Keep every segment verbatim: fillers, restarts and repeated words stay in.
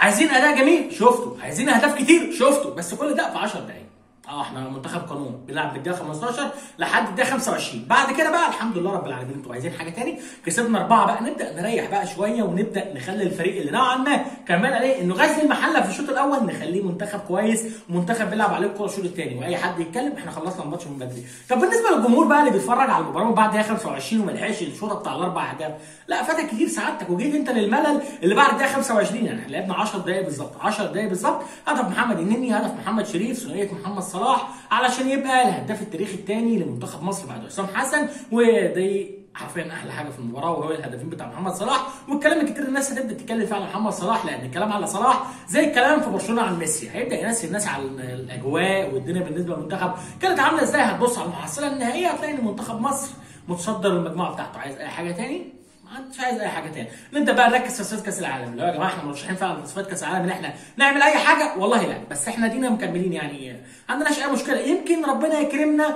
عايزين اداء جميل شفته، عايزين اهداف كتير شفته، بس كل ده في عشر دقايق. اه احنا منتخب قانون بنلعب من الدقيقه خمستاشر لحد الدقيقه خمسة وعشرين، بعد كده بقى الحمد لله رب العالمين. انتوا عايزين حاجه تاني؟ كسبنا اربعه بقى، نبدا نريح بقى شويه ونبدا نخلي الفريق اللي نوعا ما كمان عليه انه غزل المحله في الشوط الاول نخليه منتخب كويس ومنتخب بيلعب عليه الكوره الشوط الثاني، واي حد يتكلم احنا خلصنا الماتش من بدري. طب بالنسبه للجمهور بقى اللي بيتفرج على المباراه من بعد الدقيقه خمسة وعشرين وما لحقش الشوط بتاع الاربع اهداف، لا فاتك كتير سعادتك وجيت انت للملل اللي بعد الدقيقه خمسة وعشرين. يعني احنا لعبنا عشر دقائق بالظبط، عشر دقائق بالظبط، هدف محمد النني، هدف محمد شريف، ثنائيه محمد صلاح، علشان يبقى الهداف التاريخي الثاني لمنتخب مصر بعد حسام حسن. ودي حرفيا احلى حاجه في المباراه وهو الهدفين بتاع محمد صلاح. والكلام الكتير الناس هتبدا تتكلم فيه على محمد صلاح، لان الكلام على صلاح زي الكلام في برشلونه عن ميسي، هيبدا ينسي الناس على الاجواء والدنيا بالنسبه للمنتخب كانت عامله ازاي. هتبص على المحصله النهائيه هتلاقي ان منتخب مصر متصدر المجموعه بتاعته. عايز اي حاجه تاني؟ مش عايز اي حاجه تاني. نبدا بقى نركز في تصفيات كاس العالم. لو يا جماعه احنا مرشحين فعلا في تصفيات كاس العالم ان احنا نعمل اي حاجه، والله لا، بس احنا دينا مكملين، يعني ما عندناش اي مشكله. يمكن ربنا يكرمنا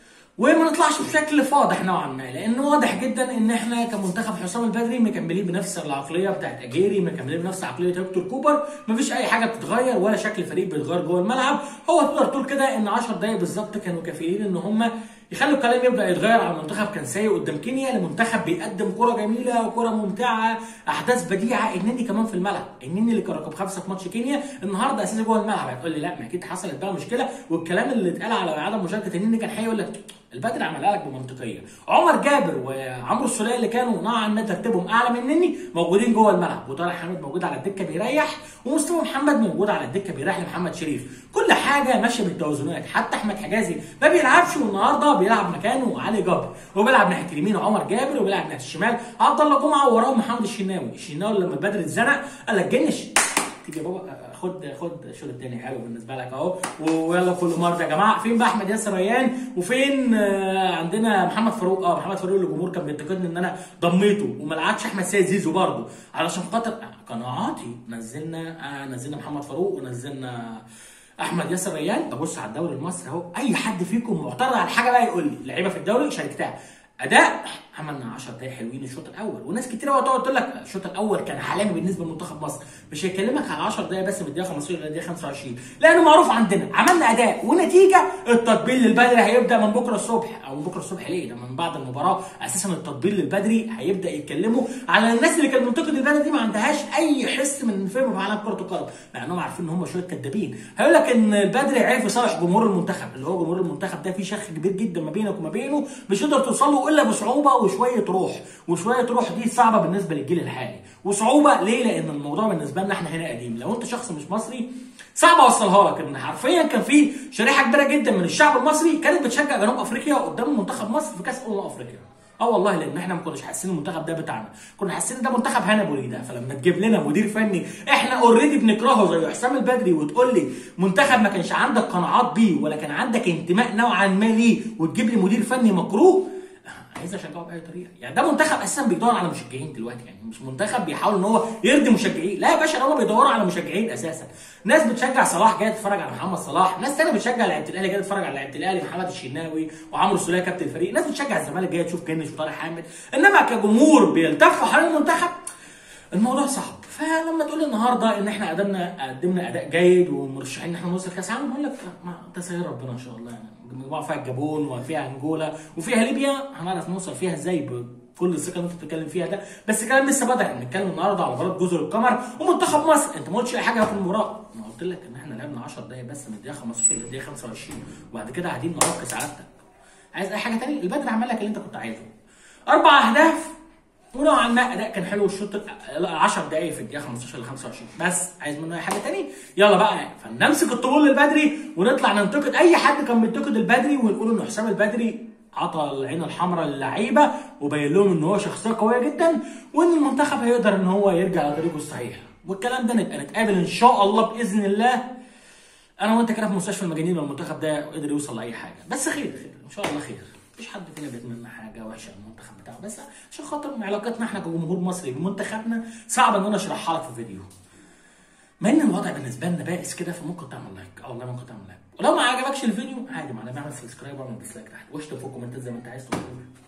وما نطلعش بشكل فاضح نوعا ما، لانه واضح جدا ان احنا كمنتخب حسام البدري مكملين بنفس العقليه بتاعت اجيري، مكملين بنفس عقليه هيكتور كوبر، مفيش اي حاجه بتتغير ولا شكل الفريق بيتغير جوه الملعب. هو تقدر تقول كده ان عشر دقائق بالظبط كانوا كافيين ان هم يخلوا الكلام يبدا يتغير على منتخب كان سيء قدام كينيا لمنتخب بيقدم كره جميله وكره ممتعه، احداث بديعه. النني كمان في الملعب، النني اللي كان رقم خمسه في ماتش كينيا النهارده اساسي جوه الملعب. هتقول لي لا ما اكيد حصلت بقى مشكله، والكلام اللي اتقال على عدم مشاركه النني كان هيقول لك البدري عملها لك بمنطقيه. عمر جابر وعمرو السوليه اللي كانوا نوعا ما ترتيبهم اعلى من النني موجودين جوه الملعب، وطارق حامد موجود على الدكه بيريح، ومصطفى محمد موجود على الدكه بيريح لمحمد شريف. كل حاجه ماشيه بالتوازنات، حتى احمد حجازي ما بيلعبش والنهارده بيلعب مكانه علي جبر، وبيلعب ناحيه اليمين عمر جابر، وبيلعب ناحيه الشمال عبد الله جمعه، ووراهم محمد الشناوي. الشناوي لما البدري اتزنق قال لك جنش تيجي يا بابا خد خد الشوط الثاني حلو بالنسبه لك اهو، ويلا كل مره يا جماعه. فين بقى احمد ياسر ريان؟ وفين آه عندنا محمد فاروق؟ اه محمد فاروق اللي الجمهور كان بينتقدني ان انا ضميته وما لعبش احمد سيد زيزو برضه علشان خاطر قناعاتي. نزلنا آه نزلنا محمد فاروق ونزلنا احمد ياسر ريان. ببص على الدوري المصري اهو، اي حد فيكم معترض على حاجه بقى يقول لي. لعيبه في الدوري شاركتها اداء، عملنا عشر دقايق حلوين الشوط الاول، وناس كتير قوي تقعد تقول لك الشوط الاول كان عالمي بالنسبه لمنتخب مصر. مش هيكلمك على عشر دقايق بس من الدقيقه خمستاشر للدقيقه خمسة وعشرين، لانه معروف عندنا عملنا اداء ونتيجه. التطبيل للبدري هيبدا من بكره الصبح، او من بكره الصبح ليه؟ ده من بعد المباراه اساسا. التطبيل للبدري هيبدا يتكلموا على الناس اللي كانت منتقد البدري دي ما عندهاش اي حس من فهم في عالم كره القدم، مع انهم عارفين ان هم شويه كدابين. هيقول لك ان البدري عرف يصالح جمهور المنتخب، اللي هو جمهور المنتخب ده في شخ كبير جدا ما بينك وما بينه، مش تقدر توصل له الا بصعوبه وشويه روح، وشويه روح دي صعبه بالنسبه للجيل الحالي. وصعوبه ليه؟ لان الموضوع بالنسبه لنا احنا هنا قديم. لو انت شخص مش مصري صعب اوصلها لك، ان حرفيا كان في شريحه كبيره جدا من الشعب المصري كانت بتشجع جنوب افريقيا قدام منتخب مصر في كاس امم افريقيا. اه والله، لان احنا ما كناش حاسين المنتخب ده بتاعنا، كنا حاسين ده منتخب هنا بوريده. فلما تجيب لنا مدير فني احنا اوريدي بنكرهه زي حسام البدري، وتقول لي منتخب ما كانش عندك قناعات بيه ولا كان عندك انتماء نوعا ما ليه، وتجيب لي مدير فني مكروه، عايز اشجعه باي طريقه. يعني ده منتخب اساسا بيدور على مشجعين دلوقتي، يعني مش منتخب بيحاول ان هو يرضي مشجعين، لا يا باشا، هم بيدوروا على مشجعين اساسا. ناس بتشجع صلاح جايه تتفرج على محمد صلاح، ناس ثانيه بتشجع لعيبه الاهلي جايه تتفرج على لعيبه الاهلي محمد الشناوي وعمرو السوليه كابتن الفريق، ناس بتشجع الزمالك جايه تشوف جنش وطارق حامد. انما كجمهور بيلتفوا حوالين المنتخب الموضوع صعب. فلما تقول النهارده ان احنا قدمنا قدمنا اداء جيد ومرشحين ان احنا نوصل كاس عالم، بقول لك تسير ربنا ان شاء الله. يعني المجموعه فيها الجابون وفيها انجولا وفيها ليبيا، هنعرف نوصل فيها ازاي بكل الثقه اللي انت بتتكلم فيها ده. بس كلام لسه بدري، احنا بنتكلم النهارده على مباراه جزر القمر ومنتخب مصر. انت ما قلتش اي حاجه في المباراه، انا قلت لك ان احنا لعبنا عشر دقايق بس من الدقيقه خمستاشر للدقيقه خمسة وعشرين، وبعد كده قاعدين نعوق سعادتك. عايز اي حاجه ثانيه؟ البدري عمل لك اللي انت كنت عايزه، اربع اهداف ونوعا ما اداء كان حلو. الشوط عشر دقايق في الدقيقه خمستاشر ل خمسة وعشرين، بس عايز منه اي حاجه ثانيه؟ يلا بقى فنمسك الطبول للبدري ونطلع ننتقد اي حد كان بينتقد البدري، ونقول ان حسام البدري عطى العين الحمراء للعيبه وبين لهم ان هو شخصيه قويه جدا، وان المنتخب هيقدر ان هو يرجع لطريقه الصحيح. والكلام ده نبقى نتقابل ان شاء الله باذن الله انا وانت كده في مستشفى المجانين لو المنتخب ده قدر يوصل لاي حاجه. بس خير خير ان شاء الله خير. مفيش حد فينا بيتمنى حاجه وحشه المنتخب بتاعه، بس عشان خاطر علاقتنا احنا كجمهور مصري بمنتخبنا صعب ان انا اشرحها لك في فيديو. ما ان الوضع بالنسبه لنا بائس كده، فممكن تعمل لايك، اه والله ممكن تعمل لايك، ولو ما عجبكش الفيديو عادي معلش اعمل سبسكرايب واعمل ديسلايك تحت، واشتم في الكومنتات زي ما انت عايز تقول.